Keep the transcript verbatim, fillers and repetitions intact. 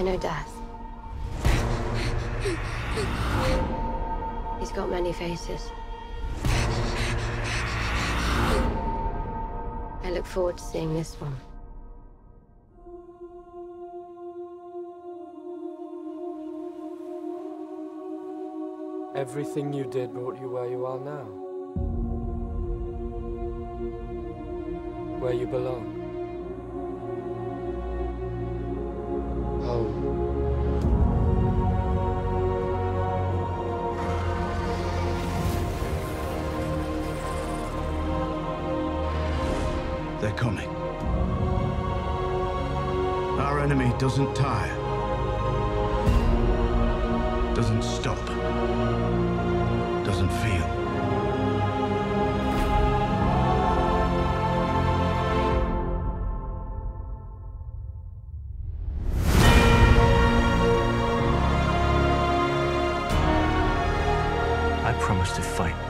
know death. He's got many faces. I look forward to seeing this one. Everything you did brought you where you are now. Where you belong. Home. They're coming. Our enemy doesn't tire. Doesn't stop. Doesn't feel. I promise to fight